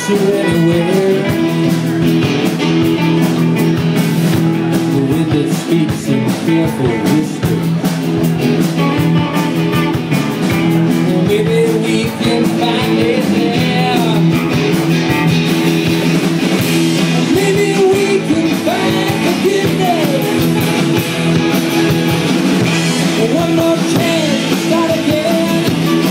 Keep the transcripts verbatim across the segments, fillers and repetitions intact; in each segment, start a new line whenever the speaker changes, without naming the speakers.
you anywhere. The wind that speaks in fearful whispers. Well, maybe we can find it there. Maybe we can find forgiveness. One more chance to start again.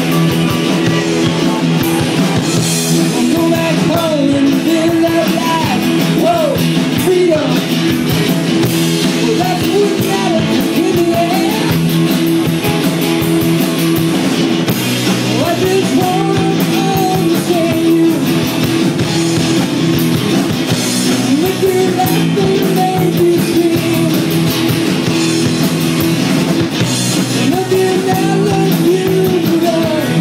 Go back home and live that life. Whoa, freedom. Well, that's what reality in the air. I just wanna understand you. Make me laugh and make me scream. Nothing I love you, love.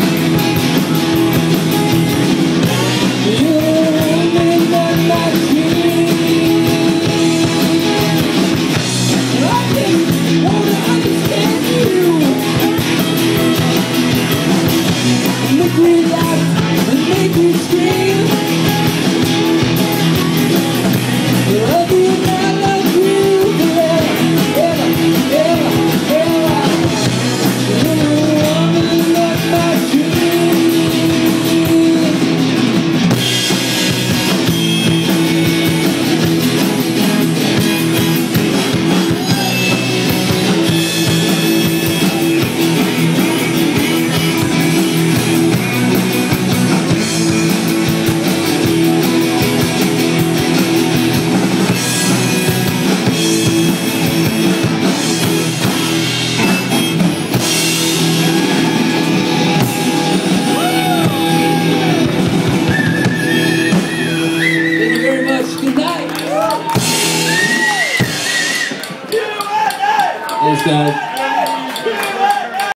Thanks, guys.